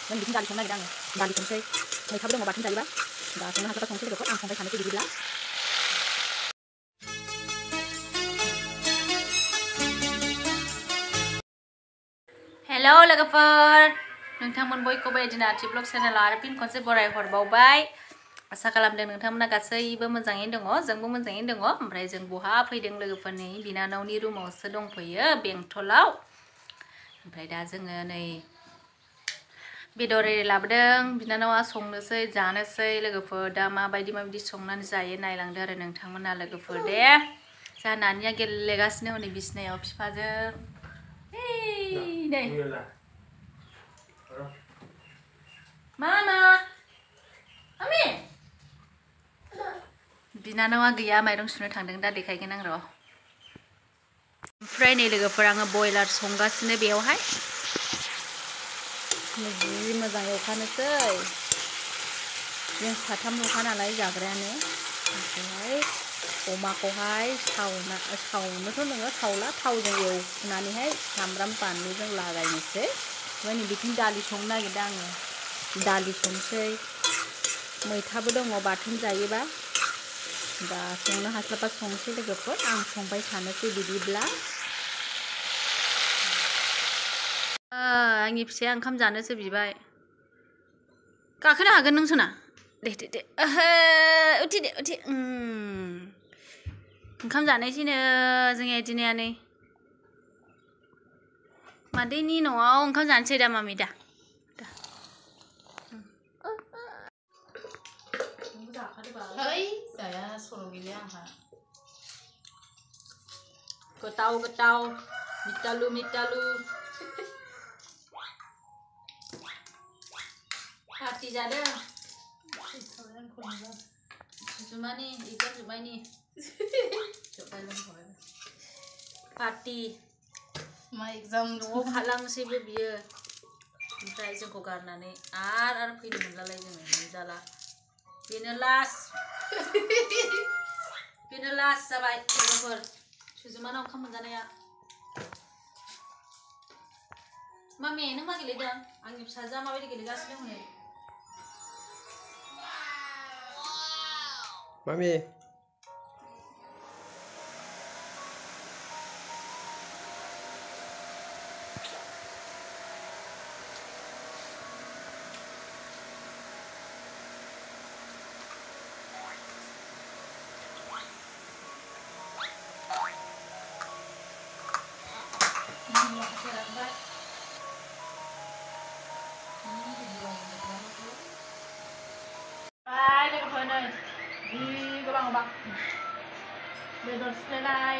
dan bikin dari संनो नागिरदों आङो दालि संसै मैथाबो दङ बाथोन जायोबा दा संनो हास्लाबा संसै लोगोफोर आं संबाय थानोसै बिदिब्ला हेलौ लोगोफोर नोंथांमोन बयखौबो एदिना आर्टि ब्लग चेनेल आरो फिन खनसे बराय हरबावबाय आसा खालामदों नोंथांमोना गासैबो मोजाङैनो दङ जोंबो मोजाङैनो दङ ओमफ्राय जों बहा फैदों लोगोफोरनि बिनानावनि रुमावसो दंफैयो बेंटलाव ओमफ्राय दा जोङो नै बेदर लाबोदों बिनानावा संनोसै जानोसै लोगोफोर दा माबायदि संनानै जायो नायलांदो आरो नोंथांमोना लोगोफोर दे जा नानिया गेलेगासिनो हनै बिसिनायाव बिफाजों नै मामा आमि बिनानावा गैया माइरं सुनो थांदों दा देखायगोन आं र' ओमफ्राय नै लोगोफोर आङो बयलार संगासिनो बेयावहाय जि मोजां एवखानोसै जों साथामल'खा नालाय जाग्रायानो ओमफ्राय अमाखौहाय सावनोथ' नोङो सावला थावजों एवनानैहाय सामब्राम बानलुजों लागायनोसै ओमफ्राय नै बिथिं दालि संनो नागिरदों आङो दालि संसै मैथाबो दङ बाथोन जायोबा दा संनो हास्लाबा संसै लोगोफोर आं संबाय थानोसै बिदिब्ला आंनि फिसाया ओंखाम जानोसो बिबाय गाखोनो हागोन नों सोना दे उथि दे उथि ओंखाम जानायसैनो जोंनि दिनैया नै मादैनि न'आव ओंखाम जानोसै दा मामि दा जाया सर' गैया आंहा गोथाव मिटालु पार्टी जादों जुमानि एग्जाम जोबबायनि पार्टी मा एग्जाम न'आव खालामसैबो बियो ओमफ्राय जोंखौ गारनानै आरो फैनो मोनलालाय जोङो मोनजाला बेनो लास्ट जाबाय लोगोफोर सुजुमानाव ओंखाम मोनजानाया मामि नों मा गेलेदों आंनि फिसाजोआ माबायदि गेलेगासिनो हनै मामि गोबां बेदर सिफ्लेनाय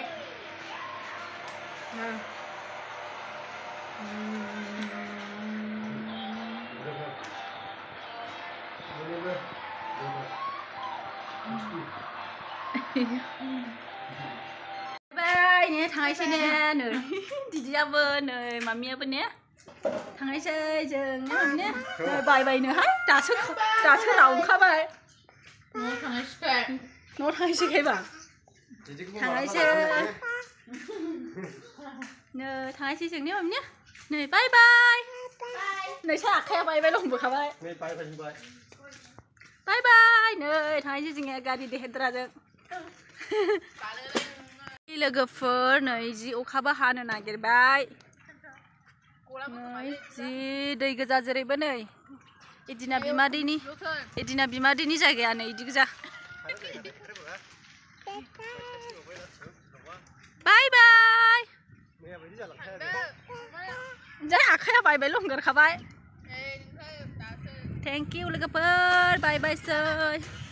नै थांनायसै ने नै दिदियाबो नै मामियाबो ने थांनायसै जों ने मामि ने बायनोहाय दासो रावखाबाय न'आव थांनायसैखायबा थांनायसै नै थांनायसै जों ने मामि ने नै बाय नै सा आखाया बाय लंबोखाबाय बाय नै थांनायसै जोङो गारि देहेद्राजों लोगोफोर नै जि अखाबो हानो नागिरबाय जि दै गोजा जेरैबो नै एदिना बिमादैनि जायगाया नै इदि गोजा बाय जा आखाया बाय लंगोरखाबाय थेंक इउ लोगोफोर बाय सै